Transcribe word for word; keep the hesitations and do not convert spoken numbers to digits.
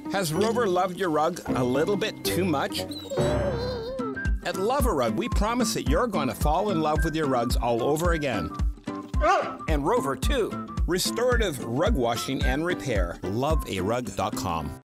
Has Rover loved your rug a little bit too much? At Love-A-Rug, we promise that you're going to fall in love with your rugs all over again. And Rover, too. Restorative rug washing and repair. Love A Rug dot com.